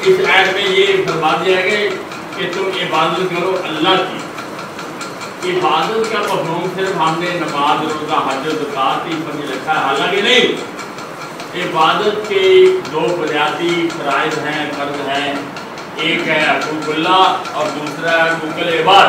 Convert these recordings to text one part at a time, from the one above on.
اس آیت میں یہ فرما دیا گیا کہ تم عبادت کرو اللہ کی. عبادت کا مفہوم صرف ہم نے نماز روزہ حج زکات ہی سمجھ رکھا ہے، حالانکہ نہیں. عبادت کے دو بنیادی فرائض ہیں، فرض ہیں. ایک ہے حقوق اللہ اور دوسرا ہے حقوق العباد.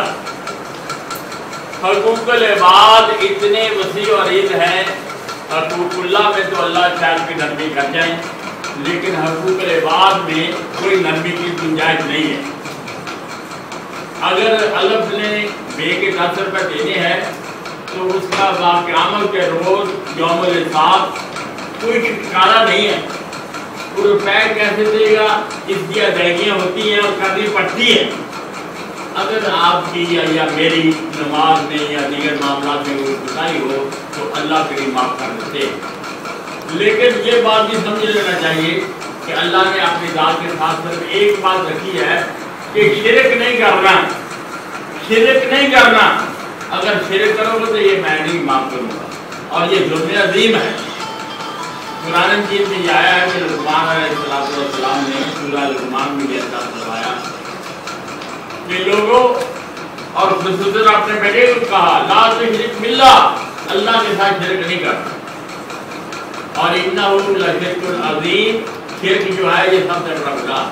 حقوق العباد اتنے وسیع و عریض ہیں. حقوق اللہ میں تو اللہ شاید کی نرمی کر جائیں، لیکن حقوق العباد میں کوئی نرمی کی گنجائش نہیں ہے. اگر الف نے بے کے 10 روپے دینے ہیں تو اس کا قیامت کے روز یوم الحساب کوئی ٹھکانا نہیں ہے. وہ روپے کیسے دے گا؟ اس کی ادائیگیاں ہوتی ہیں اور کرنی پڑتی ہیں. اگر آپ کی یا میری نماز میں یا دیگر معاملات میں کوئی کوتاہی ہو تو اللہ کریم معاف کر دیتے. لیکن یہ بات بھی سمجھ لینا چاہیے کہ اللہ نے اپنی ذات کے ساتھ صرف ایک بات رکھی ہے کہ شرک نہیں کرنا. شرک نہیں کرنا. اگر شرک کرو گے تو یہ میں نہیں معاف کروں گا، اور یہ ظلم عظیم ہے. قرآن مجید میں یہ آیا ہے کہ لقمان علیہ السلام نے سورہ لقمان میں یہ ارشاد فرمایا کہ لوگوں، اور خصوصاً اپنے بیٹے کو کہا لا تشرک باللہ، اللہ کے ساتھ شرک نہیں کرنا. اور انہ لشرک عظیم، شرک جو ہے یہ سب سے بڑا گناہ.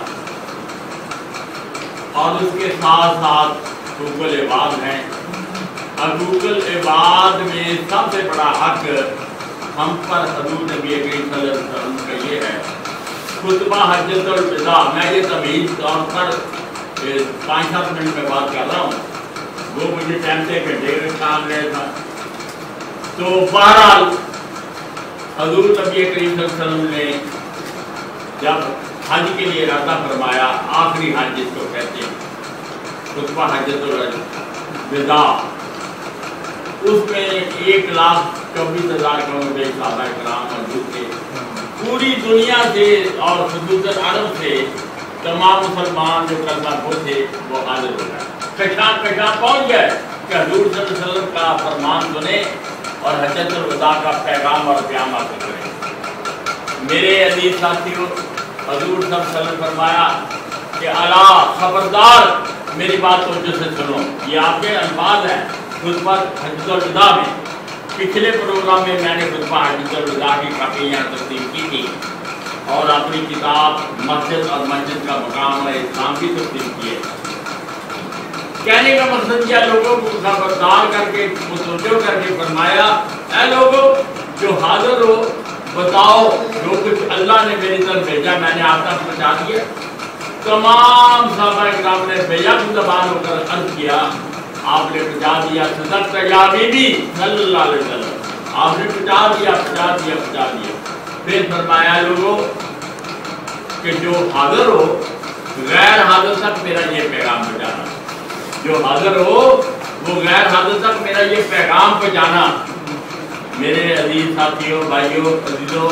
اور اس کے ساتھ ساتھ حقوق العباد ہیں. حقوق العباد میں سب سے بڑا حق ہم پر حضور نبی کریم صلی اللہ علیہ وسلم کا یہ ہے. خطبہ حجۃ الوداع، میں یہ تمیز طور پر 5-7 منٹ میں بات کر رہا ہوں، وہ مجھے ٹائم سے گھنٹے کا کام رہا تھا. تو بہرحال حضور نبی کریم صلی اللہ علیہ وسلم نے جب حج کے لیے ارادہ فرمایا، آخری حج جس کو کہتے ہیں خطبہ حجۃ الوداع، اس میں 1,24,000 صحابہ کرام موجود تھے. پوری دنیا سے اور خصوصاً عرب سے تمام مسلمان جو کلمہ گو تھے وہ حاضر ہو گئے. کشان پہنچ گئے کہ حضور صلی اللہ علیہ وسلم کا فرمان سنیں اور حجۃ الوداع کا پیغام اور پیام حاصل کریں. میرے عزیز ساتھیوں، حضور صلی اللہ علیہ وسلم فرمایا کہ الا خبردار، میری بات توجہ سے سنو. یہ آپ کے الفاظ ہیں خطبہ حجۃ الوداع میں. پچھلے پروگرام میں میں نے خطبہ حجۃ الوداع کی کافی یہاں تقسیم کی تھی اور اپنی کتاب مسجد اور مسجد کا مقام اور اسلام کی تقسیم کی ہے. کہنے کا مقصد کیا؟ لوگوں کو خبردار کر کے متوجہ کر کے فرمایا اے لوگوں جو حاضر ہو، بتاؤ جو کچھ اللہ نے میری طرف بھیجا میں نے آپ تک پہنچا دیا. تمام صحابہ کرام نے بیک زبان ہو کر عرض کیا آپ نے پہنچا دیا. صدقت یا حبیبی صلی اللہ علیہ وسلم، آپ نے پہنچا دیا. پھر فرمایا لوگوں کہ جو حاضر ہو غیر حاضر تک میرا یہ پیغام پہنچانا. جو حاضر ہو وہ غیر حاضر تک میرا یہ پیغام پہنچانا. میرے عزیز ساتھیوں، بھائیوں، عزیزوں،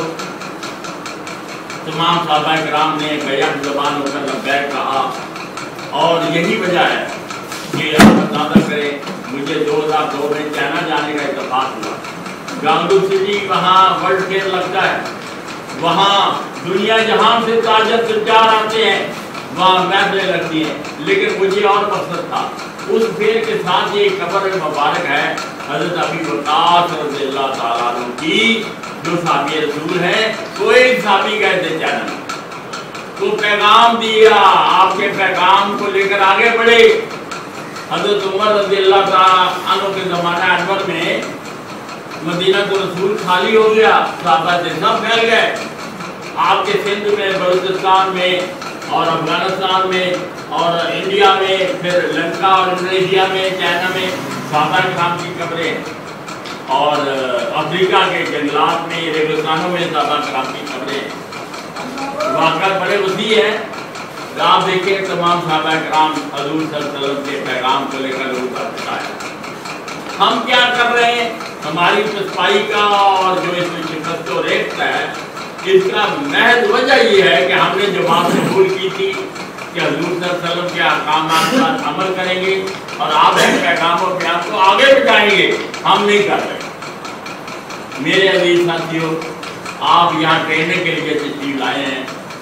تمام صحابہ کرام نے بیک زبان ہو کر لبیک کہا. اور یہی وجہ ہے کہ آپ اندازہ کریں مجھے 2002 میں چائنا جانے کا اتفاق ہوا. گانگو سٹی وہاں ورلڈ فیئر لگتا ہے، وہاں دنیا جہاں سے تاجر تجار آتے ہیں، وہاں محفلیں لگتی ہیں. لیکن مجھے اور مقصد تھا، اس فیئر کے ساتھ یہ قبر مبارک ہے حضرت ابی وقاص رضی اللہ تعالیٰ عنہ کی، جو صحابی رسول ہیں. کوئی صحابی گئے تھے چائنا، تو پیغام دیا، آپ کے پیغام کو لے کر آگے بڑھے. حضرت عمر رضی اللہ تعالیٰ عنہ کے زمانہ انور میں مدینہ کو رسول خالی ہو گیا، صحابہ سے سب پھیل گئے. آپ کے سندھ میں، بلوچستان میں اور افغانستان میں اور انڈیا میں، پھر لنکا اور انڈونیشیا میں، چائنا میں صحابہ کرام کی قبریں، اور افریقہ کے جنگلات میں، ریگستانوں میں صحابہ کرام کی قبریں. واقعات بڑے وسیع ہیں. آپ دیکھیں تمام صحابہ کرام حضور صلی اللہ علیہ وسلم کے پیغام کو لے کر لوگوں کا پہنچایا. ہم کیا کر رہے ہیں؟ ہماری پسپائی کا اور جو اس میں شکست و ریت ہے، اس کا محض وجہ یہ ہے کہ ہم نے جو بات قبول کی تھی کہ حضور صلی اللہ علیہ وسلم کے احکامات پر عمل کریں گے اور آپ کے پیغام و بیان کو آگے بڑھائیں گے، ہم نہیں کر رہے. میرے عزیز ساتھیوں، آپ یہاں ٹریننگ کے لیے تشریف لائے ہیں.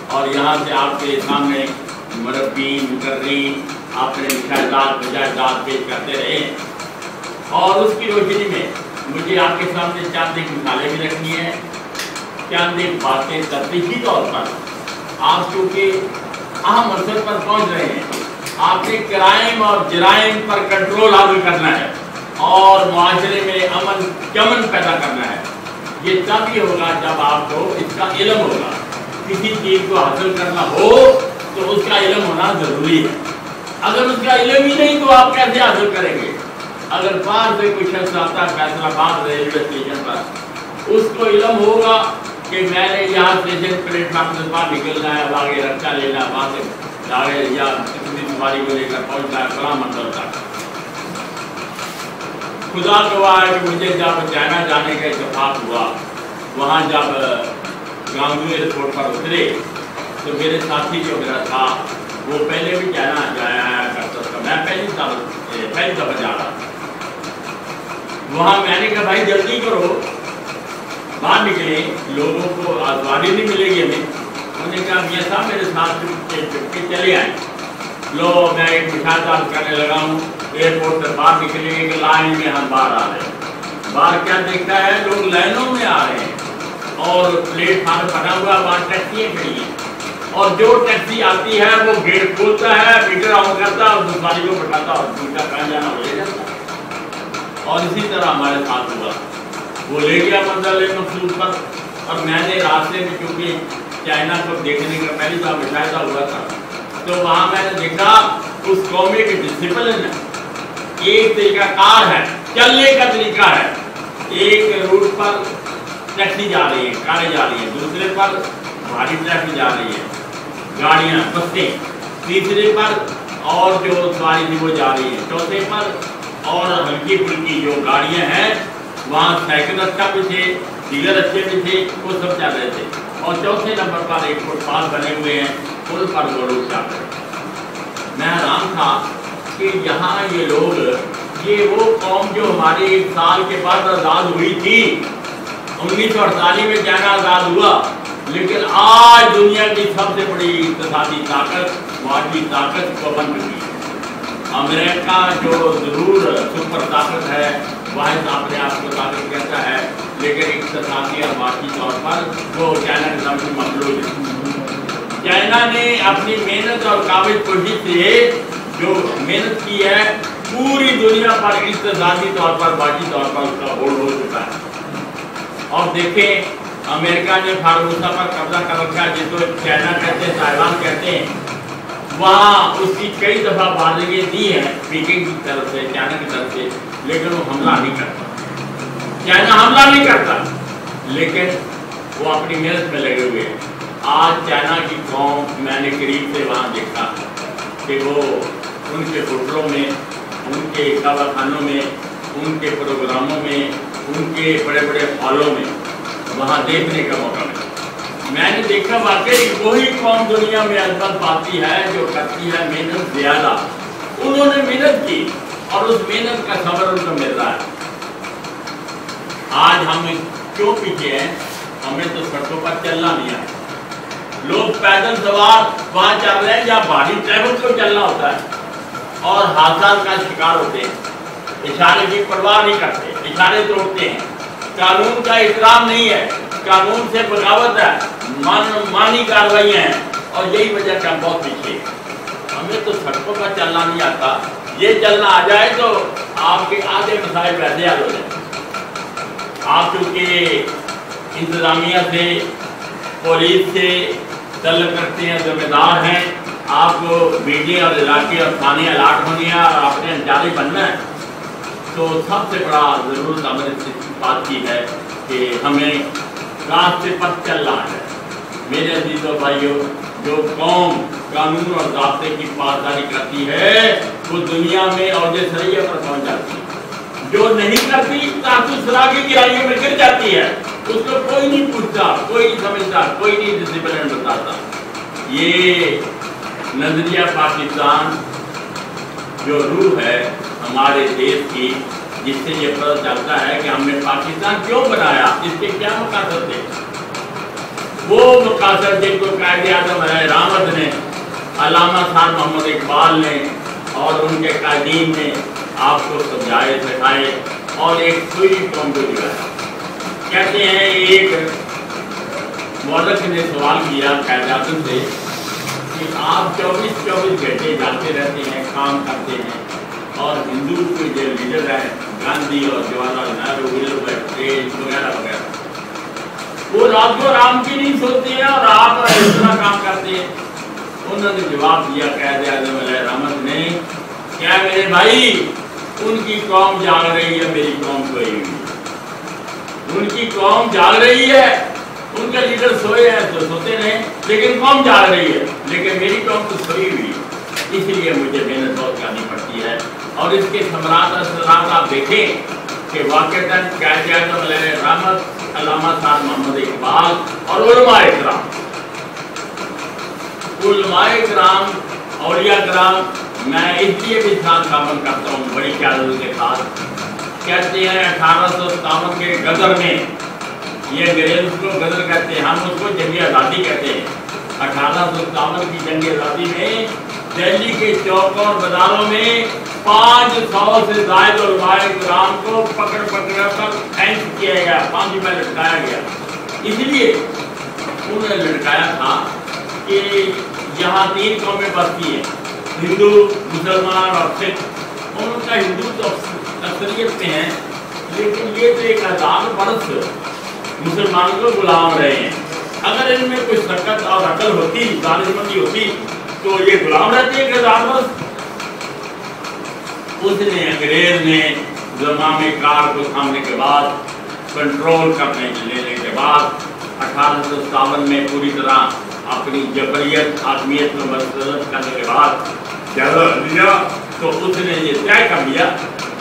اور یہاں سے آپ کے سامنے مربی مقررین اپنے مشاہدات پیش کرتے رہے، اور اس کی روشنی میں مجھے آپ کے سامنے چند ایک مثالیں بھی رکھنی ہیں، چند ایک باتیں تفصیلی طور پر آپ چونکہ اہم منصب پر پہنچ رہے ہیں، آپ نے کرائم اور جرائم پر کنٹرول حاصل کرنا ہے اور معاشرے میں امن پیدا کرنا ہے۔ یہ تب ہی ہوگا جب آپ کو اس کا علم ہوگا۔ کسی چیز کو حاصل کرنا ہو تو اس کا علم ہونا ضروری ہے۔ اگر اس کا علم ہی نہیں تو آپ کیسے حاصل کریں گے؟ اگر باہر سے کوئی شخص آتا ہے فیصلہ آباد ریلوے اسٹیشن پر، اس کو علم ہوگا کہ میں نے یہاں اسٹیشن پلیٹ فارم سے باہر نکلنا ہے، آگے رکشہ لینا، وہاں سے آگے یا کسی سواری کو لے کر پہنچنا ہے فلاں منزل تک۔ خدا گواہ ہے کہ مجھے جب چائنا جانے کا اتفاق ہوا، وہاں جب گانگو ایئرپورٹ پر اترے تو میرے ساتھی جو میرا تھا وہ پہلے بھی چائنا جایا کرتا تھا، میں پہلی دفعہ جا رہا تھا۔ وہاں میں نے کہا بھائی جلدی کرو، باہر نکلیں، لوگوں کو آزادی نہیں ملے گی ہمیں۔ انہوں نے کہا میاں صاحب میرے ساتھ چپ کے چلے آئیں۔ لو میں ایک مشاہدات کرنے لگا ہوں، ایئرپورٹ سے باہر نکلیں گے کہ لائن میں ہم باہر آ رہے ہیں۔ باہر کیا دیکھتا ہے؟ لوگ لائنوں میں آ رہے ہیں اور پلیٹ فارم بنا ہوا، وہاں ٹیکسیاں کھڑی ہیں، اور جو ٹیکسی آتی ہے وہ گیٹ کھولتا ہے، میٹر آن کرتا ہے اور سواری کو بٹھاتا اور دوسرا کہاں جانا وہ لے جاتا۔ اور اسی طرح ہمارے ساتھ ہوا، وہ لے گیا منزل مقصود پر، اور میں نے راستے میں کیونکہ چائنا کو دیکھنے کا پہلی دفعہ مشاہدہ ہوا تھا، تو وہاں میں نے دیکھا اس قوم کی ڈسپلن ہے، ایک طریقہ کار ہے، چلنے کا طریقہ ہے۔ ایک روٹ پر ٹیکسی جا رہی ہے، کاریں جا رہی ہیں، دوسرے پر بھاری ٹریفک جا رہی ہے، گاڑیاں بسیں، تیسرے پر اور جو سواری تھی وہ جا رہی ہے، چوتھے پر اور ہلکی پھلکی جو گاڑیاں ہیں وہاں سائیکل اچھا بھی تھے، دیگر اچھے بھی تھے، وہ سب چل رہے تھے، اور چوتھے نمبر پر ایک فٹ پاتھ بنے ہوئے ہیں، ان پر وہ لوگ چل رہے ہیں۔ میں حیران تھا کہ یہاں یہ لوگ، یہ وہ قوم جو ہمارے ایک سال کے بعد آزاد ہوئی تھی، 1948 میں چائنا آزاد ہوا، لیکن آج دنیا کی سب سے بڑی اقتصادی طاقت، معاشی طاقت کو بن چکی ہے۔ امریکہ جو ضرور سپر طاقت ہے، واحد اپنے آپ کو طاقت کہتا ہے، لیکن اقتصادی اور معاشی طور پر وہ چائنا کے سامنے مغلوب ہے۔ چائنا نے اپنی محنت اور قابل کوشش سے جو محنت کی ہے، پوری دنیا پر اقتصادی طور پر معاشی طور پر اس کا ہولڈ ہو چکا ہے۔ اور دیکھیں امریکہ نے فارموسا پر قبضہ کر رکھا ہے، جس کو چائنا کہتے ہیں، تائیوان کہتے ہیں، وہاں اس کی کئی دفعہ بارگیں دی ہیں پیکنگ کی طرف سے، چائنا کی طرف سے، لیکن وہ حملہ نہیں کرتا۔ چائنا حملہ نہیں کرتا، لیکن وہ اپنی محنت میں لگے ہوئے ہیں۔ آج چائنا کی قوم، میں نے قریب سے وہاں دیکھا کہ وہ ان کے ہوٹلوں میں، ان کے دواخانوں میں، ان کے پروگراموں میں، ان کے بڑے بڑے ہالوں میں وہاں دیکھنے کا موقع ملا۔ میں نے دیکھا واقعی وہی قوم دنیا میں عظمت پاتی ہے جو کرتی ہے محنت زیادہ۔ انہوں نے محنت کی اور اس محنت کا ثمر ان کو مل رہا ہے۔ آج ہم کیوں پیچھے ہیں؟ ہمیں تو سڑکوں پر چلنا نہیں آتا۔ لوگ پیدل سوار وہاں چل رہے ہیں جہاں بھاری ٹریفک کو چلنا ہوتا ہے اور حادثات کا شکار ہوتے ہیں، اشارے کی پرواہ نہیں کرتے، اشارے توڑتے ہیں، قانون کا احترام نہیں ہے، قانون سے بغاوت ہے، مانی کارروائیاں ہیں، اور یہی وجہ کہ ہم بہت پیچھے ہیں۔ ہمیں تو سڑکوں پر چلنا نہیں آتا، یہ چلنا آ جائے تو آپ کے آدھے مسائل ویسے حل ہو جائیں۔ آپ چونکہ انتظامیہ سے، پولیس سے تعلق رکھتے ہیں، ذمہ دار ہیں، آپ کو میڈیا اور علاقے اور تھانے الاٹ ہونے ہیں اور آپ نے انچارج بننا ہے، تو سب سے بڑا ضرورت ہمیں اس بات کی ہے کہ ہمیں راستے پر چلنا ہے۔ میرے عزیزوں بھائیوں، جو قوم قانون اور ضابطے کی پاسداری کرتی ہے وہ دنیا میں اوج سریا پر پہنچ جاتی ہے۔ جو نہیں کرتی تعصب سرا کی گہرائیوں میں گر جاتی ہے، اس کو کوئی نہیں پوچھتا، کوئی نہیں سمجھتا، کوئی نہیں ڈسپلن بتاتا۔ یہ نظریہ پاکستان جو روح ہے ہمارے دیش کی، جس سے یہ پتہ چلتا ہے کہ ہم نے پاکستان کیوں بنایا، اس کے کیا مقاصد تھے۔ وہ مقاصد جن کو قائد اعظم رحمت نے، علامہ خان محمد اقبال نے اور ان کے قائدین نے آپ کو سمجھائے سکھائے، اور ایک سوئی قوم کو دلایا۔ کہتے ہیں ایک مورخ نے سوال کیا قائد اعظم سے کہ آپ 24 گھنٹے جاتے رہتے ہیں، کام کرتے ہیں، اور ہندو کے جو لیڈر ہیں گاندھی اور جواہر لال نہرو وغیرہ وغیرہ، وہ رات کو آرام کی نہیں سوتے ہیں اور آپ اس طرح کام کرتے ہیں۔ انہوں نے جواب دیا قائد اعظم علیہ رحمت نے، کیا میرے بھائی، ان کی قوم جاگ رہی ہے، میری قوم سوئی ہوئی ہے۔ ان کی قوم جاگ رہی ہے، ان کے لیڈر سوئے ہیں تو سوتے رہیں، لیکن قوم جاگ رہی ہے، لیکن میری قوم تو سوئی ہوئی ہے، اس لیے مجھے محنت بہت کرنی پڑتی ہے۔ اور اس کے ثمرات اثرات آپ دیکھیں کہ واقعتاً قائد اعظم علیہ رحمت، علامہ خان محمد اقبال اور علماء کرام، اولیاء کرام، میں اس لیے بھی تعاون کرتا ہوں بڑی قیادت کے ساتھ۔ کہتے ہیں 1857 کے غدر میں، یہ انگریز اس کو غدر کہتے ہیں، ہم اس کو جنگ آزادی کہتے ہیں۔ 1857 کی جنگ آزادی میں دہلی کے چوکوں اور بازاروں میں 500 سے زائد علماء کرام کو پکڑ کر ہینگ کیا گیا، پھانسی میں لٹکایا گیا۔ اس لیے انہوں نے لٹکایا تھا کہ یہاں 3 قومیں بستی ہیں، ہندو، مسلمان اور سکھ۔ ان کا ہندو تو اکثریت میں ہیں، لیکن یہ تو ایک 1000 برس مسلمانوں کو غلام رہے ہیں۔ اگر ان میں کوئی شکت اور عقل ہوتی، دانشمندی ہوتی، تو یہ غلام رہتے ہیں 1000 برس۔ اس نے انگریز نے زمام کار کو تھامنے کے بعد، کنٹرول کرنے لینے کے بعد 1857 میں پوری طرح اپنی جبریت حاکمیت کو مسلط کرنے کے بعد جگہ لیا، تو اس نے یہ طے کر لیا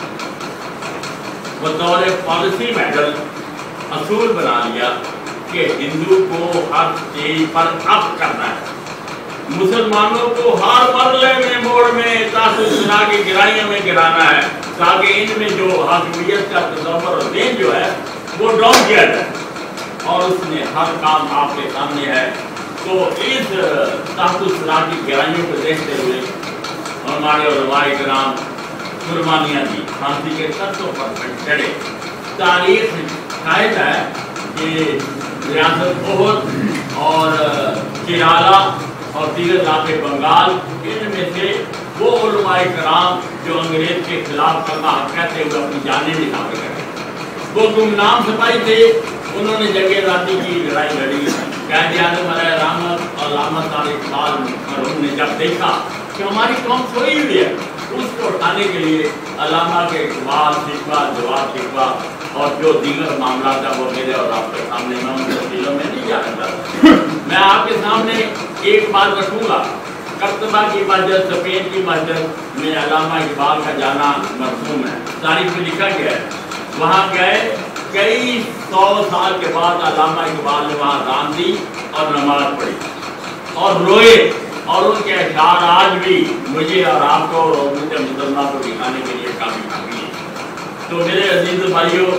بطور پالیسی میٹر، اصول بنا لیا کہ ہندو کو ہر چیز پر اب کرنا ہے، مسلمانوں کو ہر مرحلے میں موڑ میں طرح کی گرائیوں میں گرانا ہے، تاکہ ان میں جو حاکمیت کا تصور اور دین جو ہے وہ ڈاؤن کیا جائے۔ اور اس نے ہر کام آپ کے سامنے ہے۔ تو اس تحت الصراع کی گہرائیوں کو دیکھتے ہوئے ہمارے علماء کرام قربانیاں دی، پھانسی کے سطحوں پر چڑھے۔ تاریخ شاہد ہے کہ ریاست احد اور کیرالہ اور دیگر علاقے بنگال، ان میں سے وہ علماء کرام جو انگریز کے خلاف کرنا حق کہتے ہوئے اپنی جانیں نثار کرے، وہ گمنام سپاہی تھے۔ انہوں نے جنگ آزادی کی لڑائی لڑی۔ قائد اعظم علیہ رحمت اور علامہ خان اقبال مرحوم نے جب دیکھا کہ ہماری قوم سوئی ہوئی ہے، اس کو اٹھانے کے لیے علامہ کے اقبال، شکوہ، جواب شکوہ اور جو دیگر معاملات ہیں وہ میرے اور آپ کے سامنے، میں ان تفصیلوں میں نہیں جانا چاہتا۔ میں آپ کے سامنے ایک بات رکھوں گا، کرتبہ کی مسجد، سپین کی مسجد میں علامہ اقبال کا جانا مرسوم ہے، تاریخ میں لکھا گیا ہے۔ وہاں گئے، کئی 100 سال کے بعد علامہ اقبال نے وہاں اذان دی اور نماز پڑھی اور روئے، اور ان کے اشعار آج بھی مجھے اور آپ کو اور مجھے مسلمان کو دکھانے کے لیے کافی کافی ہے۔ تو میرے عزیز بھائیوں،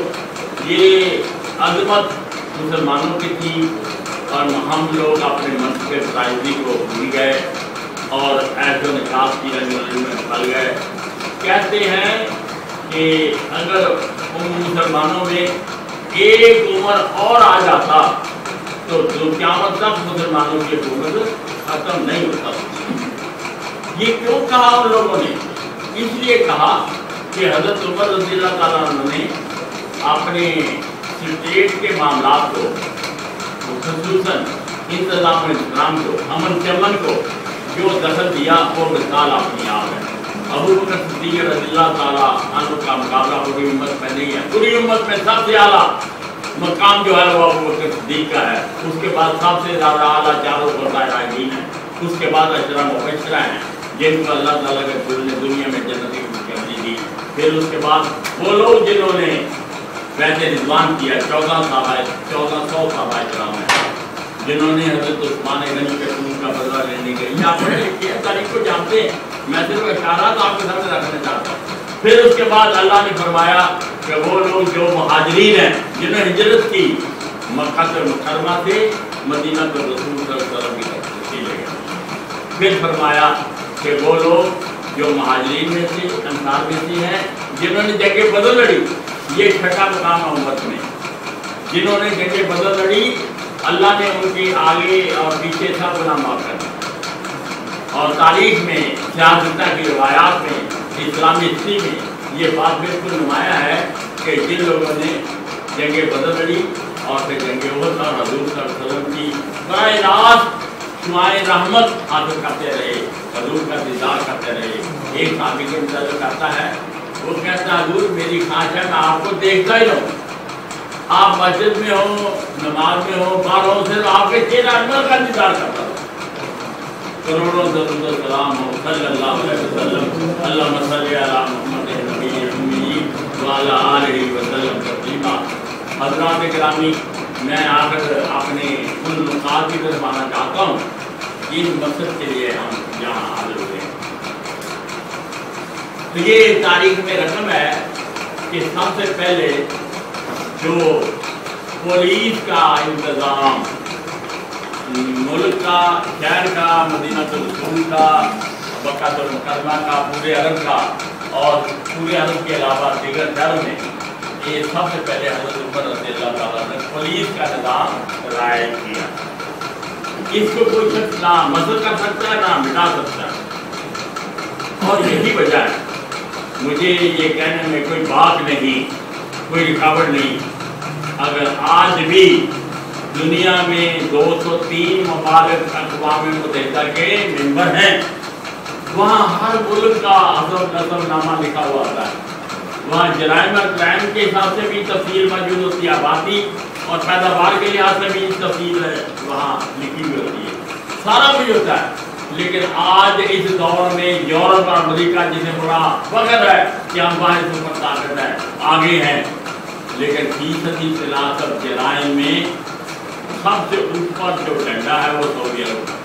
یہ عظمت مسلمانوں کی تھی، اور ہم لوگ اپنے منصب فرائضی کو بھول گئے اور ایسے نکاح کی رنگ میں پھل گئے۔ کہتے ہیں کہ اگر ان مسلمانوں میں ایک عمر اور آ جاتا تو قیامت تک مسلمانوں کی حکومت ختم نہیں ہوتا۔ یہ کیوں کہا ان لوگوں نے؟ اس لیے کہا کہ حضرت عمر رضی اللہ تعالیٰ عنہ نے اپنے اسٹیٹ کے معاملات کو، خصوصاً انتظام اسلام کو، امن چمن کو جو دخل دیا، وہ مثال اپنی آپ ہے۔ ابو بکر صدیق رضی اللہ تعالیٰ عنہ کا مقابلہ پوری امت میں نہیں ہے۔ پوری امت میں سب سے اعلیٰ مقام جو ہے وہ ابو بکر صدیق کا ہے۔ اس کے بعد سب سے زیادہ اعلیٰ چاروں خلفائے راشدین ہیں۔ اس کے بعد عشرہ مبشرہ ہیں جن کو اللہ تعالیٰ کے رسول نے دنیا میں جنت کی خوشخبری دی۔ پھر اس کے بعد وہ لوگ جنہوں نے بیعت رضوان کیا، 1400 صحابہ کرام ہیں، جنہوں نے حضرت عثمان غنی کے خون کا بدلہ لینے کے لیے آپ پڑھے لکھے ہیں، تاریخ کو جانتے ہیں، میں صرف اشارات آپ کے سامنے رکھنا چاہتا ہوں۔ پھر اس کے بعد اللہ نے فرمایا کہ وہ لوگ جو مہاجرین ہیں، جنہوں نے ہجرت کی مکہ سے مکرمہ سے मदीना तो रसूल सल्लल्लाहु अलैहि वसल्लम की तरफ से ले गए। फिर फरमाया कि वो लोग जो महाजरीन में से, अंसार में से हैं, जिन्होंने जंग बदर लड़ी, ये छठा मकाम है उम्मत में, जिन्होंने जंग बदर लड़ी, अल्लाह ने उनके आगे और पीछे सब गुनाह माफ कर दिया। और तारीख में, सियासत की रिवायात में, इस्लामी हिस्ट्री में ये बात बिल्कुल नुमाया है कि जिन लोगों ने जंग बदर लड़ी और फिर जंग उहद और हजूर सल्लल्लाहु अलैहि वसल्लम की बराह रास्त शुआए रहमत हासिल करते रहे, हजूर का दीदार करते रहे। एक साथी के मुताबिक करता है, वो कहता है हजूर मेरी ख्वाहिश है मैं आपको देखता ही रहूँ, आप मस्जिद में हो, नमाज में हो, बाहर हो, सिर्फ आपके चेहरे अनवर का दीदार करता हूँ। करोड़ों दरूद सलाम हो सल्लल्लाहु अलैहि वसल्लम, अल्लाहुम्मा सल्लि अला मुहम्मद नबी उम्मी व अला आलिहि वसल्लम तस्लीमा। हज़रात गिरामी, मैं आकर अपने कुल नुकात की तरफ आना चाहता हूँ। इन मकसद के लिए हम यहाँ हाजिर हुए हैं। तो ये तारीख में रकम है कि सबसे पहले जो पुलिस का इंतज़ाम मुल्क का, शहर का, मदीना रसूल का, मक्का मुकर्रमा का, पूरे अरब का और पूरे अरब के अलावा दीगर शहरों में, ये सबसे पहले हज़रत उमर रज़ियल्लाहु ताला ने पुलिस का निज़ाम रायत किया। इसको कोई शख्स ना मसल कर सकता है ना मिटा सकता है। और यही वजह है, मुझे ये कहने में कोई बात नहीं, कोई रुकावट नहीं, अगर आज भी दुनिया में 203 ममालिक अक़वाम मुत्तहिदा के मेंबर हैं, वहाँ हर मुल्क का हसब नसब नामा लिखा हुआ होता है। वहाँ जराइम और क्राइम के हिसाब से भी तफसील मौजूद होती है, आबादी और पैदावार के लिहाज से भी तफसील वहाँ लिखी हुई होती है, सारा कुछ होता है। लेकिन आज इस दौर में यूरोप और अमेरिका जिसे बड़ा फख्र है कि हम वहाँ सुपर ताकत है, आगे हैं, लेकिन फीसदी तनासब जराइम में सबसे ऊपर जो डंडा है वो सऊदी अरब का।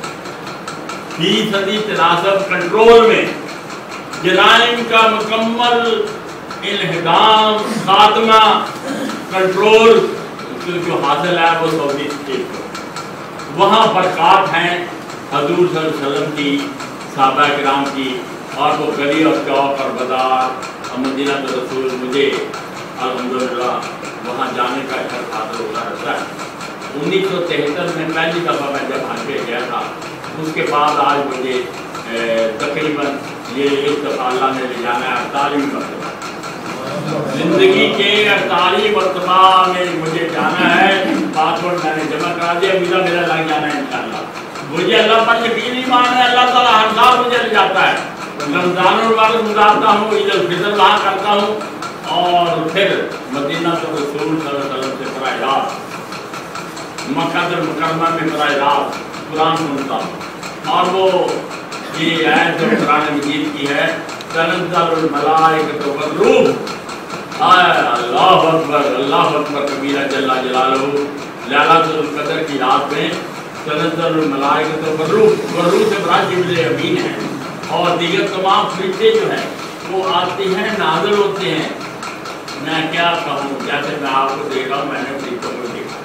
फीसदी तनासब कंट्रोल में जराइम का मुकम्मल इल्हाम, खात्मा, कंट्रोल जो हासिल है वो सऊदी स्टेट को। वहाँ बरक़ात हैं हजूर सल्लल्लाहु अलैहि वसल्लम की, सहाबा किराम की, और वो गली और चौक और बाजार मदीना तो रसूल, मुझे अल्हम्दुलिल्लाह वहाँ जाने का शर्फ हासिल होता रहता है। 1973 में पहली दफ़ा मैं जब हज पे गया था, उसके बाद आज मुझे तकरीबन ये इस दफ़ा अल्लाह ने ले जाना है 48 मरतबा। ज़िंदगी के 48 मरतबा में मुझे जाना है। पासपोर्ट मैंने जमा करा दिया, वीज़ा मेरा लग जाना है इंशाअल्लाह। मुझे अल्लाह पर यकीन ईमान है, अल्लाह ताला हर साल मुझे ले जाता है। रमज़ान मुबारक गुजारता हूँ, ईद उल फितर वहाँ करता हूँ, और फिर मदीना तो रसूल सल्लल्लाहु अलैहि वसल्लम से बराह रास्त मक्का मुकर्रमा में बराह रास्त कुरान सुनता हूँ। और वो ये आयत जो कुरान मजीद की है, तनज़्ज़लुल मलाइकतु वर्रूह, अल्लाहु अकबर कबीरा जल्ला जलालुहु। लैलतुल कद्र की रात में तनज़्ज़लुल मलाइकतु वर्रूह से बरात जिब्रील अमीन है, और दीगर तमाम फरिश्ते जो हैं वो आते हैं, नाज़िल होते हैं। मैं क्या कहूँ, जैसे मैं आपको देख रहा हूँ, मैंने फरिश्तों को देखा,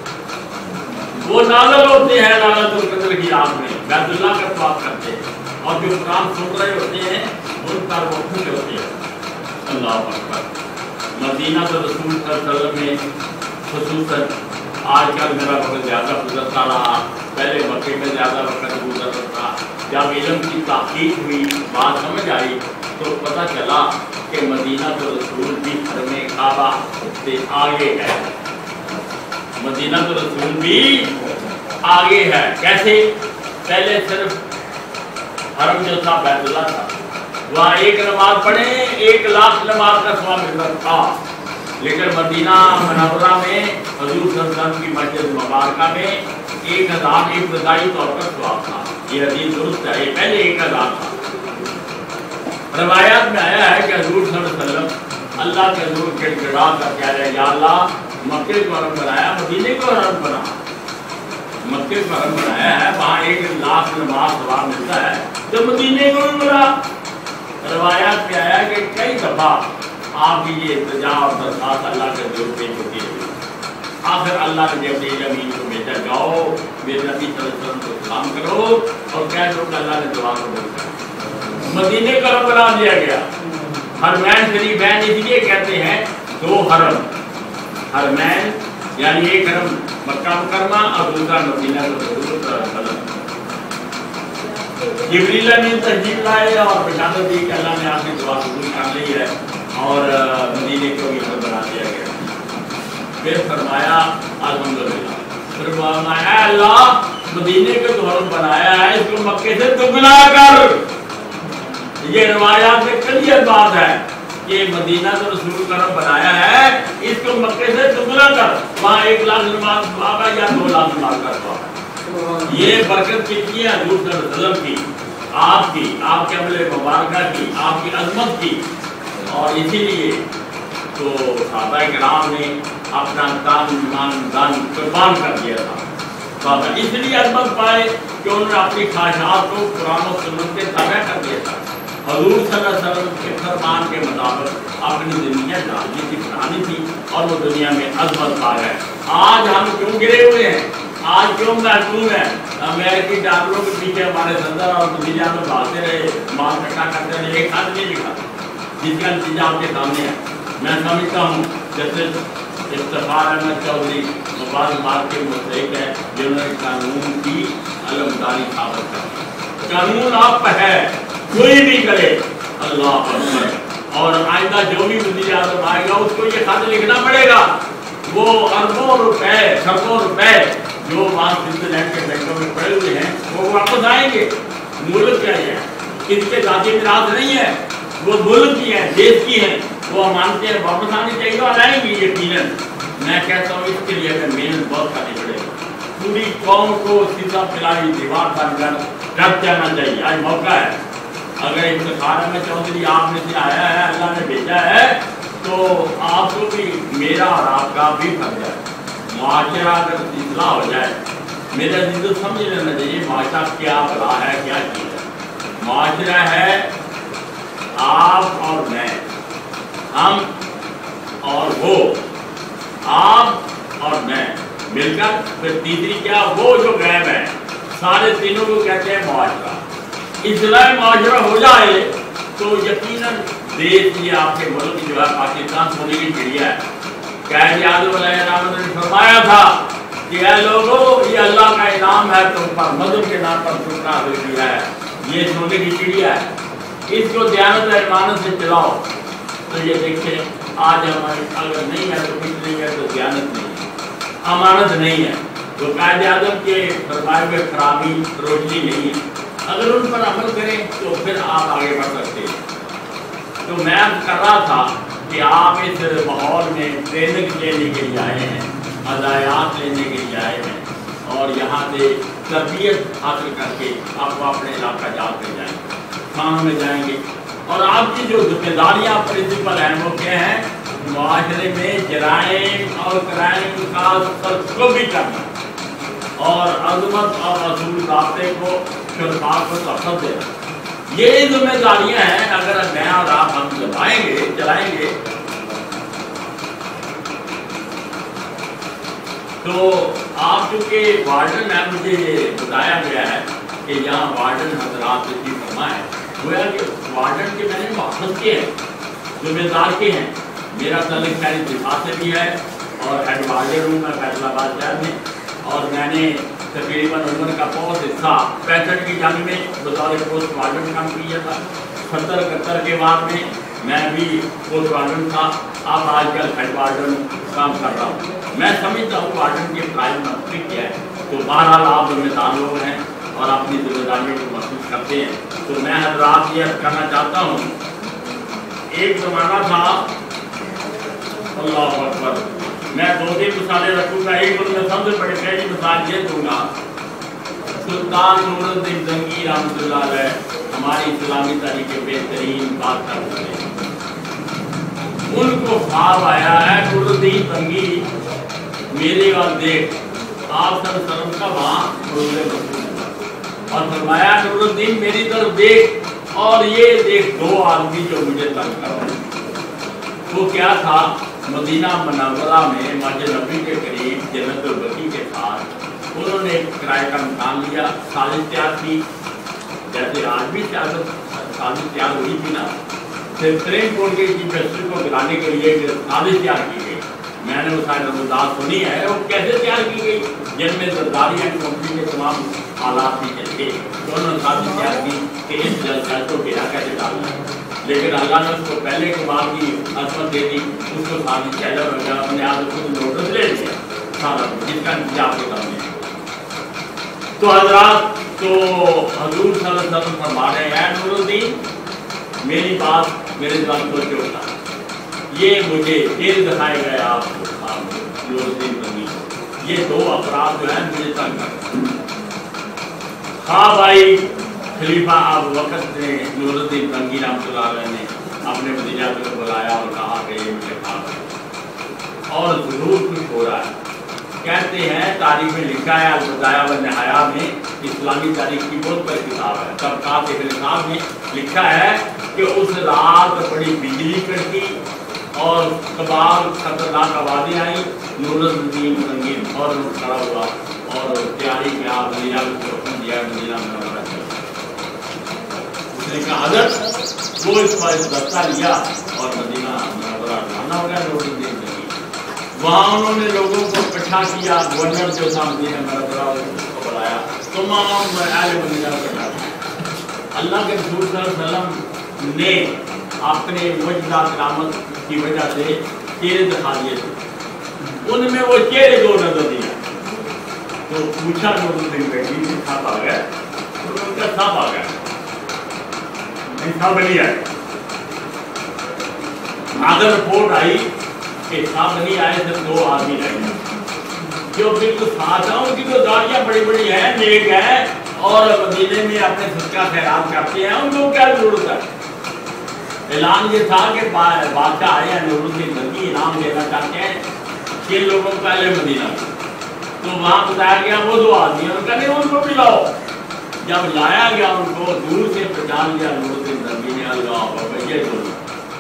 वो नाज़िल होते हैं लैलतुल कद्र की रात में, बैतुल्लाह का तवाफ करते हैं, और जो कुरान सुन रहे होते हैं उन पर वो खुश होते हैं। अल्लाह अकबर। मदीना तो रसूल सल्लल्लाहु अलैहि वसल्लम में ख़ुसूसन आजकल मेरा वक्त ज़्यादा गुजरता रहा, पहले मक्के में ज़्यादा वक्त गुजरता था। जब इल्म की तहक़ीक़ हुई, बात समझ आई, तो पता चला कि मदीना तो रसूल भी हरम काबा से आगे है। मदीना तो रसूल भी आगे है। कैसे? पहले सिर्फ हरम जो था बैतुल्लाह था, वहाँ एक नमाज पढ़े 1 लाख नमाज का सवाब मिलता था। लेकिन मदीना मुनव्वरा में हजूर सल्लल्लाहु अलैहि वसल्लम की मस्जिद मुबारका में 1000 इब्तिदाई तौर पर सवाब था। ये हदीस दुरुस्त है, ये पहले 1000 था। रवायात में आया है कि हजूर सल्लल्लाहु अलैहि वसल्लम अल्लाह के हजूर गिड़गिड़ा कर कह रहे, या अल्लाह मक्के को हरम बनाया, मदीने को हरम बना। मक्के को हरम बनाया है, वहाँ 1 लाख नमाज सवाब मिलता है, तो मदीने को भी बना। रवायात में आया कि कई दफ़ा आपकी ये इल्तिजा और दरखास्त अल्लाह के हजूर पेश होती है। आखिर अल्लाह ने जब अमीन को भेजा, जाओ मेरे नबी सल्लल्लाहु अलैहि वसल्लम को सलाम करो और कह दो कि अल्लाह ने दुआ कबूल कर। मदीने का रब बना दिया गया। हरमैन शरीफैन इसलिए कहते हैं दो हरम, हरमैन यानी एक हरम मक्का मुकरमा और दूसरा मदीना का। जिब्रील ने तस्दीक लाए और बशारत दी कि अल्लाह ने आपकी दुआ कबूल कर ली है और मदीने को भी घर बना दिया गया। फिर फरमाया अल्हम्दुलिल्लाह, फिर फरमाया अल्लाह मदीने को तो घर बनाया है, इसको मक्के से दुगना कर। ये रिवायात में क्लियर बात है कि मदीना तो रसूल का रब बनाया है, इसको मक्के से दुगना कर। वहाँ 1 लाख नमाज पागा या 2 लाख नमाज कर पागा। ये बरकत कितनी है हजूर सल्लल्लाहु अलैहि वसल्लम की, आपकी, आपके अमले मुबारक की, आपकी अजमत की। और इसीलिए तो सहाबा किराम ने अपना तन मन धन कुर्बान कर दिया था। सहाबा इसलिए अजमत पाए कि उन्होंने अपनी ख्वाहिशात को कुरान और सुन्नत के ताबे कर दिया था। हजूर सल्लल्लाहु अलैहि वसल्लम के फरमान के मुताबिक अपनी ज़िंदगी राजनीति बनानी थी और वो दुनिया में अजमत पा गए। आज हम क्यों गिरे हुए हैं, आज क्यों महसूस है? अमेरिकी डॉक्टरों के पीछे हमारे संदर और दुनिया में भागते रहे, माल इकट्ठा करते रहे, एक हाथ नहीं लिखा जिसका नतीजा आपके सामने है। मैं समझता हूँ जैसे इफ्तिखार अहमद चौधरी मुबारक के मुस्तहिक है जिन्होंने कानून की अलमदारी साबित कर। कानून आप है, कोई भी करे, अल्लाह अकबर। और आइंदा जो भी वज़ीर आज़म आएगा उसको ये खत लिखना पड़ेगा। वो अरबों रुपए, खरबों रुपए जो वहाँ स्विट्जरलैंड के बैंकों में पड़े हुए हैं वो वापस आएंगे। मुल्क क्या है, किसके जाती मिराज नहीं है, वो मुल्क की है, देश की है, वो मानते हैं वापस आनी चाहिए और आएंगी यकीनन। मैं कहता हूँ इसके लिए हमें मेहनत बहुत करनी पड़ेगी। पूरी कौम को सीधा पिलाई दीवार बनकर रख जाना चाहिए। आज मौका है, अगर इफ्तिखार में चौधरी आप में से आया है, अल्लाह ने भेजा है, तो आपको भी मेरा और आपका भी फर्ज है। मुआशरा अगर इस्लाह हो जाए, मेरा जिंदगी समझ लेना चाहिए मुआशरा क्या भला है, क्या चीज़ है। मुआशरा है आप और मैं, हम और वो, आप और मैं मिलकर। फिर तीसरी क्या, वो जो गैब है, सारे तीनों को कहते हैं मुआशरा। इस्लाही मुआशरा हो जाए तो यकीनन देश, ये आपके मुल्क जो है पाकिस्तान सोने की चिड़िया है। कैद आज़म अलैहिस्सलाम ने फरमाया था कि ऐ लोगों, ये अल्लाह का इनाम है तुम पर, मज़हब के नाम पर शुक्र हासिल किया है। ये सोने की चिड़िया है, इसको दयानत ईमानत से चलाओ। तो ये देखें आज हमारे अगर नहीं है तो कुछ नहीं है, तो दयानत नहीं है, अमानत नहीं है, तो कैद आज़म के फरमाए हुए खराबी रोशनी नहीं है। अगर उन पर अमल करें तो फिर आप आगे बढ़ सकते हैं। तो मैं कर रहा था कि आप इस माहौल में ट्रेनिंग लेने के लिए आए हैं, हदायत लेने के लिए आए हैं और यहाँ से तरबियत हासिल करके आपको अपने इलाका जाते जाएंगे, खानों में जाएंगे। और आपकी जो जिम्मेदारियाँ प्रिंसिपल हैं वो क्या हैं? मुआशरे में जराइम और क्राइम का सबको भी करना और अज़मत और रसूल रास्ते को शुरफात को तफत देना, ये जिम्मेदारियां हैं। अगर मैं और आप हम चलाएंगे तो आप चूँकि वार्डन है, मुझे बताया गया है कि यहाँ वार्डन हजरात की फरमा है, गोया कि वार्डन के मैंने महफूज के हैं, जिम्मेदार के हैं। मेरा तल्लुक खैरी दिफा से भी है और हेड वार्डन हूँ मैं फैसलाबाद शहर में। और मैंने तकरीबन उम्र का बहुत हिस्सा 65 की जंग में बतौर पोस्ट वार्डन काम किया था। 70-71 के बाद में मैं भी पोस्ट वार्डन था, अब आजकल हेड वार्डन काम कर रहा हूँ। मैं समझता हूँ वार्डन के प्राइम मंत्री क्या है। तो बहरहाल आप जिम्मेदार लोग हैं और अपनी जिम्मेदारियों को महसूस करते हैं। तो मैं हजरात ये करना चाहता हूँ, एक ज़माना था, अल्लाह अकबर, मैं 2-3 मिसालें रखूँगा। एक उनमें सबसे बड़ी पहली मिसाल ये दूँगा, सुल्तान नूरुद्दीन जंगी रहमतुल्लाह अलैह हमारी इस्लामी तारीख के बेहतरीन बात करते हैं। उनको ख्वाब आया है, नूरुद्दीन जंगी मेरे और देख, आप सब का वहाँ और फरमाया नूरुद्दीन मेरी तरफ देख और ये देख 2 आदमी जो मुझे तंग कर रहे हैं। वो क्या था? मदीना मुनव्वरा में माजे नबी के करीब जन्नतुल बकी के साथ उन्होंने एक किराए का मकान लिया, साजिश तैयार की, जैसे आज भी साजिश तैयार हुई थी ना, फिर ट्रेन कोड के इंडस्ट्री को गिराने के लिए साजिश तैयार की गई। मैंने वो सारी नजरदार सुनी है, वो कैसे तैयार की गई, जिनमें जरदारी एंड कंपनी के तमाम हालात भी चलते, तो उन्होंने साजिश तैयार की कि इस जलसा को गिरा कैसे डालना है, लेकिन अल्लाह ने उसको पहले के बाद की असमत दे दी, उसको साजिश चैलर हो गया, अपने आप खुद नोटिस ले लिया सारा, जिसका इंतजाम के सामने। तो हजरात, तो हजूर सल्लल्लाहु अलैहि वसल्लम फरमा रहे हैं, नूरुद्दीन मेरी बात मेरे दिल को जोड़ना, ये मुझे फिर दिखाए गए आप नूरुद्दीन बनी, ये दो अपराध जो है मुझे तंग कर। हाँ भाई, खलीफा अब वक्त ने नूरुद्दीन तंगी रहमतुल्लाह अलैह ने अपने मदीना को बुलाया और कहा कि ये मुझे खा और जरूर कुछ हो रहा है। कहते हैं तारीख में लिखा है अल-बदाया व निहाया में, इस्लामी तारीख की बहुत बड़ी किताब है, तबकात इब्न साहब में लिखा है कि उस रात बड़ी बिजली कड़की और कबाल खतरनाक आवाज़ें आई, नूरुद्दीन संगीन और खड़ा हुआ और तैयारी में आप मदीना को हुक्म दिया, मदीना मुनव्वरा उसने कहा हज़रत वो इस पर दस्ता लिया और मदीना मुनव्वरा रवाना हो गया। नूरुद्दीन वहाँ उन्होंने लोगों को इकट्ठा किया, गवर्नर जो था मदीना मुनव्वरा उसको बुलाया, तमाम अहले मदीना को इकट्ठा किया। अल्लाह के रसूल सल्लल्लाहु अलैहि वसल्लम ने अपने मुजज़ा करामत की वजह से चेहरे दिखा दिए थे, उनमें वो चेहरे को नजर दिया। तो पूछा नूरुद्दीन बेटी साहब आ गए, तो उनका साहब आ गया, नहीं साहब नहीं आए। अगर रिपोर्ट आई कि साहब नहीं आए, सिर्फ दो आदमी रहे जो बिल्कुल साथ हैं, उनकी तो दाढ़ियाँ बड़ी बड़ी हैं, नेक है और मदीने में अपने सदका खैरात करते हैं, उनको क्या जरूरत है। ऐलान ये था कि बादशाह आए हैं, नूरुद्दीन बल्कि इनाम देना चाहते हैं किन लोगों को पहले मदीना, तो वहाँ बताया गया वो दो आदमी, उनका नहीं उनको भी लाओ। जब लाया गया उनको दूर से पहचान लिया नूरुद्दीन बल्कि ने, अल्लाह ये दोनों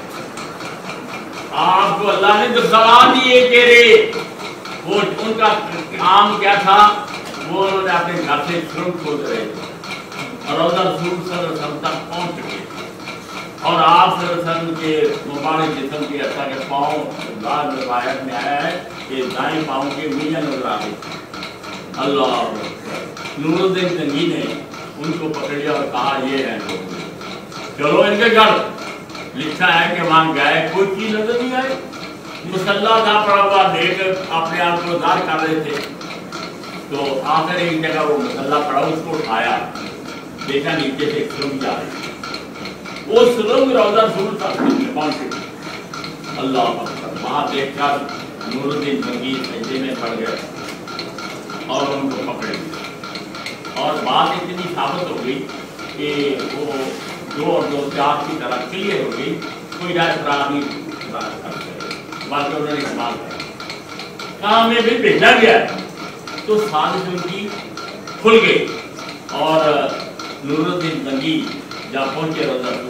आपको अल्लाह ने तो सलाह दिए चेहरे, वो उनका काम क्या था, वो उन्होंने अपने घर से सुरंग खोद रहे थे और रसूल सल्लल्लाहु अलैहि वसल्लम तक पहुंच चुके और आप सल्लल्लाहु अलैहि वसल्लम के मुबारक जिस्म के अता के पाँव बाद रिवायत में आया है कि दाएं पाँव के मीना नजर आ गई। अल्लाह, नूरुद्दीन तंगी ने उनको पकड़ लिया और कहा ये है चलो इनके घर। लिखा है कि वहां गए, कोई चीज नजर नहीं आई, मुसल्ला था पड़ा हुआ, देख अपने आप को दार कर रहे थे, तो आखिर एक जगह वो मुसल्ला पड़ा, उसको उठाया, देखा नीचे से एक सुरंग जा रही, वो सुरंग रौज़ा रसूल तक पहुंची। अल्लाह अकबर, वहां देखकर नूरुद्दीन तंगी सजदे में पड़ गए और उनको पकड़ लिया और बात इतनी साबित हो गई कि वो दो और दो चार की तरह क्लियर हो गई, कोई राय खराबी बात उन्होंने इस्तेमाल कहा हमें भी भेजा गया, तो साजिश उनकी खुल गई और नूरुद्दीन तंगी जब पहुंचे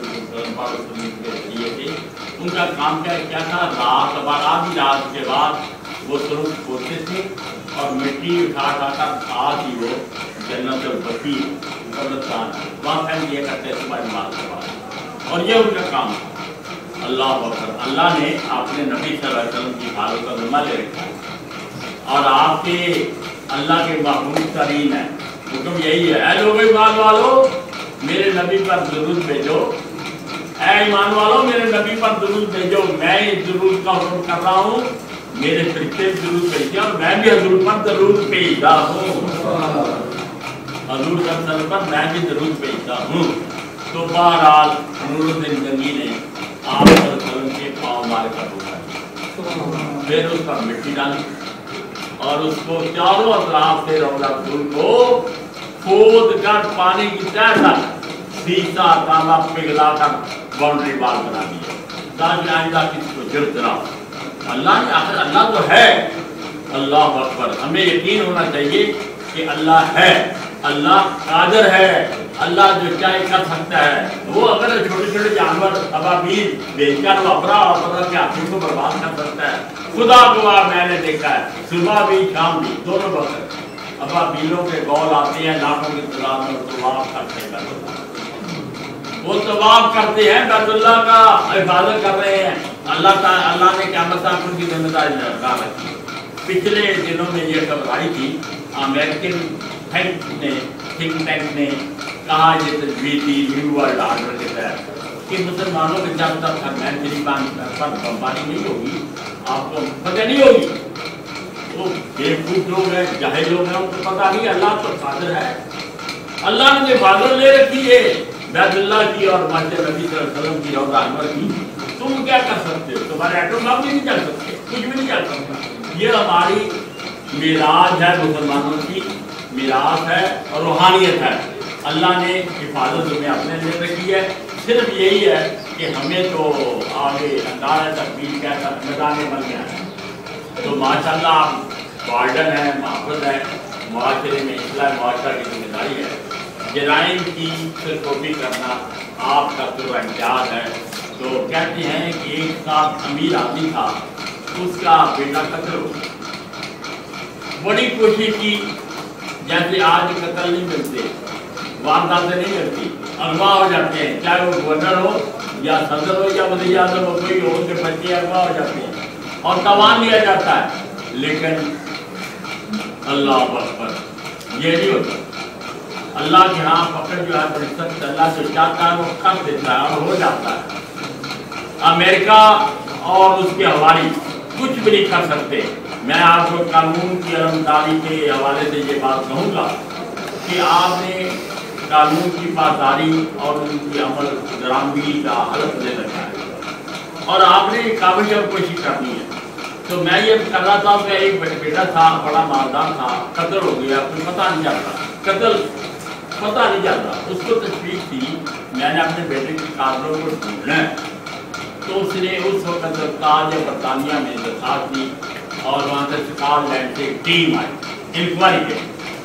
थे, उनका काम क्या था, रात आधी रात के बाद वो सुरंग खोदते थे और मिट्टी उठा कर आज ही वो जन्नतुल बकी कब्रिस्तान वहाँ फैल दिया करते सुबह नमाज के बाद, और ये उनका काम था। अल्लाह अकबर, अल्लाह ने अपने नबी सल्लल्लाहु अलैहि वसल्लम की हालत का ज़िम्मा ले रखा और आपके अल्लाह के महबूब तरीन है, हुक्म यही है लोग ईमान वालो मेरे नबी पर दुरूद भेजो, ऐ ईमान वालो मेरे नबी पर दुरूद भेजो, मैं इस दुरूद का हुक्म कर रहा हूँ, मेरे फरिश्ते दुरूद भेजे और मैं भी हजूर पर दुरूद भेजता हूँ, हजूर पर मैं भी दुरूद भेजता हूँ। तो बहरहाल नूरुद्दीन तंगी ने आप के पाँव मारे कर उठाया, फिर उस पर मिट्टी डाली और उसको चारों अतराफ से रौज़ा रसूल को खोद कर पानी की तह तक सीसा तांबा पिघला कर बाउंड्री वाल बना दिया ताकि आइंदा किसी को गिरत ना। अल्लाह ने आखिर अल्लाह तो है, अल्लाह अकबर, हमें यकीन होना चाहिए कि अल्लाह है, अल्लाह कादिर है اللہ جو چاہے کر سکتا ہے. وہ اگر چھوٹے چھوٹے جانور ابابیل بھیج کر وہ ابرا اور بدر کے ہاتھوں کو برباد کر سکتا ہے. خدا گواہ میں نے دیکھا ہے صبح بھی شام بھی دونوں وقت ابابیلوں کے گول آتے ہیں لاکھوں کی تعداد میں طواف کرتے ہیں. وہ طواف کرتے ہیں بیت اللہ کا حفاظت کر رہے ہیں. اللہ نے قیامت تک ان کی ذمہ داری نکال رکھی. پچھلے دنوں میں یہ خبر آئی تھی امریکن تھنک ٹینک نے کہا یہ تجویز تھی نیو ورلڈ آرڈر کے تحت کہ مسلمانوں کے جب تک حرمین شریفان پر بمباری نہیں ہوگی آپ کو پتہ نہیں ہوگی. وہ بیوقوف لوگ ہیں جاہل لوگ ہیں ان کو پتہ نہیں. اللہ تو قادر ہے. اللہ نے حفاظت لے رکھی ہے بیت اللہ کی اور مسجد نبی صلی اللہ علیہ وسلم کی روضہ انور کی. تم کیا کر سکتے ہو؟ تمہارے ایٹم بم بھی نہیں چل سکتے, کچھ بھی نہیں چل سکتا. یہ ہماری میراث ہے, مسلمانوں کی میراث ہے اور روحانیت ہے. اللہ نے حفاظت میں اپنے لے رکھی ہے. صرف یہی ہے کہ ہمیں تو آگے اندازہ تکمیل کیسا میدان بن گیا ہے. تو ماشاء اللہ آپ وارڈن ہیں, محافظ ہیں, معاشرے میں اصلاح معاشرہ کی ذمہ داری ہے. جرائم کی سرکوبی کرنا آپ کا تو امتیاز ہے. تو کہتے ہیں کہ ایک ساتھ امیر آدمی تھا, اس کا بیٹا قتل ہو گیا. بڑی کوشش کی, جیسے آج قتل نہیں ملتے, وارداتیں نہیں ملتی, اغوا ہو جاتے ہیں, چاہے وہ گورنر ہو یا صدر ہو یا وزیر اعظم ہو, کوئی ہو, ان کے بچے اغوا ہو جاتے ہیں اور تاوان لیا جاتا ہے. لیکن اللہ اکبر یہ نہیں ہوتا. اللہ کے ہاں پکڑ جو ہے بڑی سخت, اللہ جو چاہتا ہے وہ کر دیتا ہے اور ہو جاتا ہے. امریکہ اور اس کے حوالی کچھ بھی نہیں کر سکتے. میں آپ کو قانون کی علمداری کے حوالے سے یہ بات کہوں گا کہ آپ نے قانون کی پاسداری اور ان کی عمل درآمدی کا حلف لے رکھا ہے اور آپ نے کامیاب کوشش کرنی ہے. تو میں یہ کر رہا تھا کہ ایک بیٹا تھا, بڑا مالدار تھا, قتل ہو گیا, کوئی پتہ نہیں چلتا, قتل پتہ نہیں چلتا. اس کو تشویش تھی میں نے اپنے بیٹے کے قاتلوں کو ڈھونڈنا ہے. تو اس نے اس وقت تاج برطانیہ میں درخواست دی اور وہاں سے اسکاٹ لینڈ سے ایک ٹیم آئی انکوائری کے.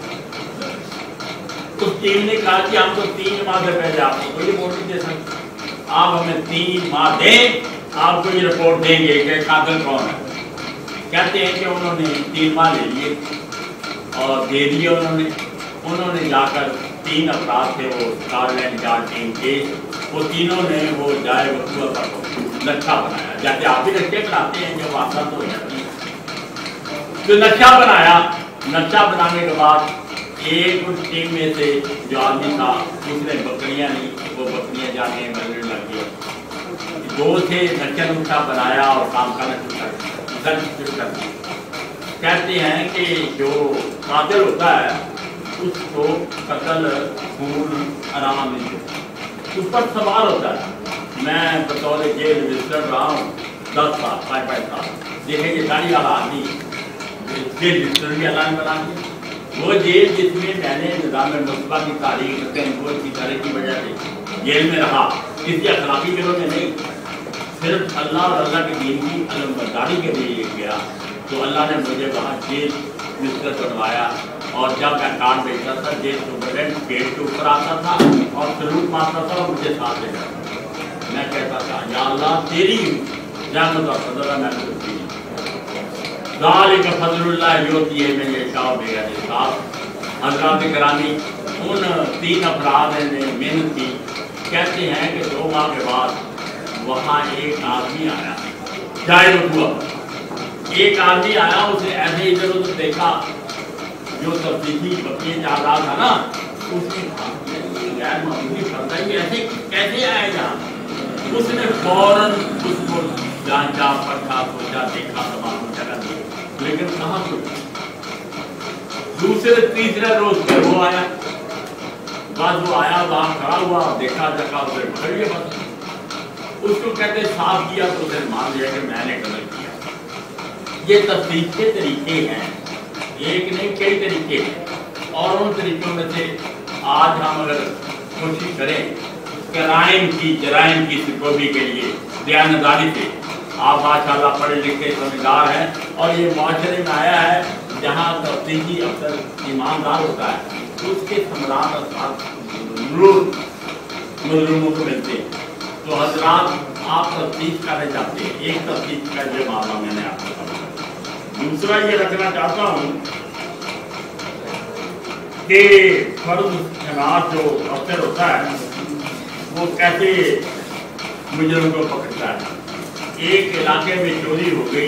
اس ٹیم نے کہا کہ ہم تو 3 ماہ سے پہلے آپ کو کوئی رپورٹ نہیں دے سکتے, آپ ہمیں 3 ماہ دیں, آپ کو یہ رپورٹ دیں گے کہ قاتل کون ہے. کہتے ہیں کہ انہوں نے 3 ماہ لے لیے اور دے دیے. انہوں نے جا کر 3 افراد تھے وہ اسکاٹ لینڈ یارڈ ٹیم کے, وہ تینوں نے وہ جائے وقوع پر نقشہ بنایا, جیسے آپ بھی نقشے بناتے ہیں جب واردات ہو جاتی ہے. تو نقشہ بنایا. نقشہ بنانے کے بعد ایک اس ٹیم میں سے جو آدمی تھا اس نے بکریاں لی, وہ بکریاں جانے مرنے لگ گئی. 2 تھے نقشہ بنایا اور کام کرنا شروع کر دیا. کہتے ہیں کہ جو قاتل ہوتا ہے اس کو قتل خون آرام نہیں ہوتا, اس پر سوال ہوتا ہے. میں بطور جیل وزٹر رہا ہوں 10 سال 5 سال. دیکھیں یہ گاڑی والا آدمی جیل وزٹر بھی اللہ نے بنا دیا. وہ جیل جس میں میں نے نظام مصباح کی تاریخ کی طرح کی وجہ سے جیل میں رہا, کسی اخلاقی گروہ میں نہیں, صرف اللہ اور اللہ کے دین کی علمبرداری کے لیے یہ کیا. تو اللہ نے مجھے وہاں جیل وزٹر بنوایا اور جب میں کارڈ بیچتا تھا جیل سپرڈنٹ گیٹ کے اوپر آتا تھا اور سلوٹ مارتا تھا اور مجھے ساتھ لے جاتا تھا. میں کہتا تھا یا اللہ تیری رحمت اور فضل ہے, میں نے کچھ نہیں. ذالک فضل اللہ یؤتی من یشاء بغیر حساب. حضرات گرامی ان 3 افراد نے محنت کی. کہتے ہیں کہ 2 ماہ کے بعد وہاں ایک آدمی آیا, جائے ہوا ایک آدمی آیا. اس نے ایسے ادھر ادھر دیکھا, جو تفصیلی بکیے جا رہا تھا نا, اس نے غیر معمولی فرض ہے, ایسے کیسے آئے جہاں. اس نے فوراً اس کو جانچا پرکھا, سوچا, دیکھا, تمام جگہ دی, لیکن کہاں کچھ. دوسرے تیسرے روز پہ وہ آیا, بعد وہ آیا, وہاں کھڑا ہوا, دیکھا جگہ اسے پکڑ لیا. بس اس کو کہتے صاف کیا تو اسے مان لیا کہ میں نے قتل کیا. یہ تفصیل کے طریقے ہیں, ایک نہیں کئی طریقے ہیں. اور ان طریقوں میں سے آج ہم اگر کوشش کریں جرائم کی سرکوبی کے لیے دیانتداری سے, آپ ماشاءاللہ پڑھے لکھے سمجھدار ہیں اور یہ معاشرے میں آیا ہے جہاں تفتیشی افسر ایماندار ہوتا ہے تو اس کے ثمرات اثرات ज़रूर मजलूमों को मिलते हैं। तो हजरात आप तफ्तीश करने जाते हैं, एक तफ्तीश का ये मामला मैंने आपको बताया। दूसरा ये रखना चाहता हूँ कि फर्ज तैनात जो अफसर होता है वो कैसे मुजरिम को पकड़ता है। एक इलाके में चोरी हो गई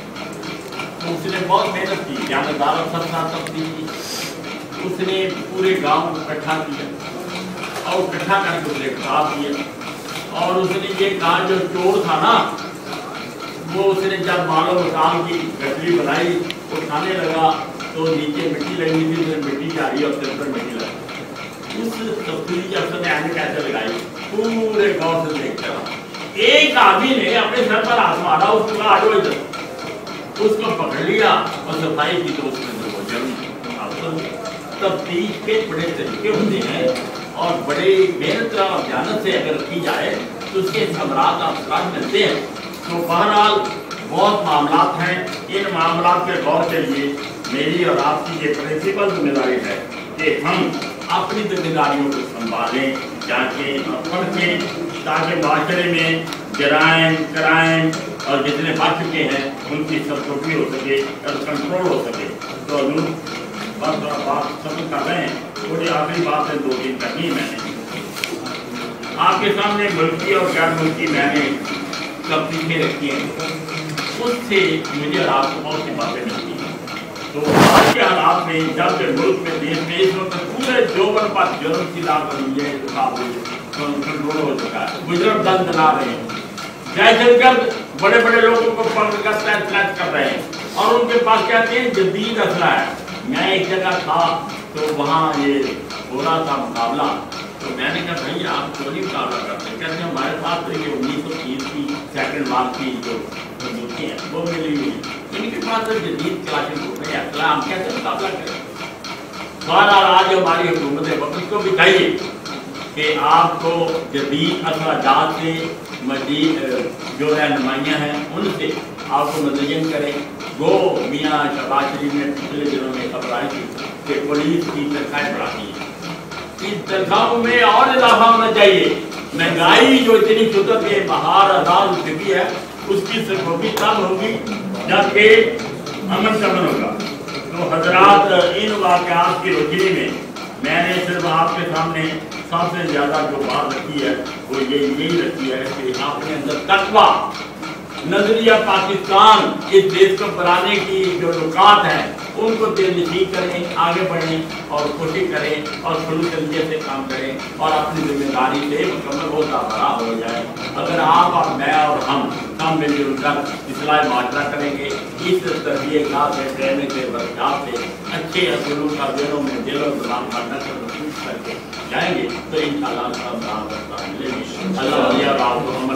तो उसने बहुत मेहनत की, जानदार सब साथ तफ्तीश की, उसने पूरे गांव को इकट्ठा किया और इकट्ठा करके उसने खिताब किया और उसने ये कहा जो चोर था ना वो उसने जब मालो मकाम की गठरी बनाई उठाने लगा तो नीचे मिट्टी लगी थी, उसने मिट्टी जा रही है और सिर पर मिट्टी लगी। उस तफ्तीश अफसर ने आगे कैसे लगाई पूरे गाँव से देखता रहा। एक आदमी ने अपने सर पर हाथ मारा, उसको कहा हटो इधर, उसको पकड़ लिया और सफाई की तो उसने वो जरूर तफ्तीश के बड़े तरीके होते हैं और बड़े मेहनत और ध्यान से अगर की जाए तो उसके समरात अफसरात मिलते हैं। तो बहरहाल बहुत मामलात हैं, इन मामलात के गौर के लिए मेरी और आपकी ये प्रिंसिपल जिम्मेदारी है कि हम अपनी जिम्मेदारियों को संभालें, जांचें और पढ़ें ताकि माशरे में जराइम क्राइम और जितने बढ़ चुके हैं उनकी सबकोटी हो सके और कंट्रोल हो सके। तो बस बात समझ कर रहे हैं, थोड़ी आखिरी बात है 2-3 करनी मैंने आपके सामने मुल्की और गैर मुल्की मैंने तफ्तीशें रखी हैं, उससे मुझे और आपको बहुत सी बातें मिलती हैं। तो आज के हालात में जब मुल्क में देश में इस वक्त पूरे जोबन पर जुर्म की लाभ बनी है, कंट्रोल हो चुका है, मुजरम दंड ला रहे हैं, दहशतगर्द बड़े बड़े लोगों को पकड़कर तैनात कर रहे हैं और उनके पास कहते हैं जदीद असला है। मैं एक जगह था तो वहाँ ये हो रहा था मुकाबला, तो मैंने कहा भाई आप क्यों नहीं मुकाबला करते? कहते हैं हमारे पास तो ये 1930 की सेकंड वार की जो बंदूकें हैं वो मिली हुई है, इनके पास तो जदीद क्लासेस असला, हम कैसे मुकाबला करें? बहरहाल आज हमारी हुकूमत है वक्त को दिखाइए कि आपको जदीद असलाजात से मजीद जो रहनुमाइयाँ हैं उनसे आपको मुतय्यन करें। वो मियाँ शहबाज शरीफ ने पिछले दिनों में खबर आई थी कि पुलिस की तनख्वाहें बढ़ाती हैं, इन तनख्वाहों में और इजाफा होना चाहिए। महंगाई जो इतनी शुद्ध के बाहर आजाद हो चुकी है उसकी सरकोबी तब होगी जबकि अमन शमन होगा। तो हजरात इन वाक़यात की रोशनी में मैंने सिर्फ आपके सामने सबसे ज़्यादा जो बात रखी है वो यही रखी है कि आपके अंदर तकवा नजरिया पाकिस्तान इस देश को बनाने की जो नुकात हैं उनको दिलनशीं करें, आगे बढ़ें और कोशिश करें और खुली तरीके से काम करें और अपनी जिम्मेदारी से मुकम्मल होता बड़ा हो जाए। अगर आप और मैं और हम सब मिलजुल कर इस्लाह माशरा करेंगे, इस तरबियत से ट्रेनिंग से बर्ताव से अच्छे असूलों का दिलों में दिलों जुबान का नकल महसूस करके जाएंगे तो इंशाअल्लाह सब मिलेगी। अल्लाह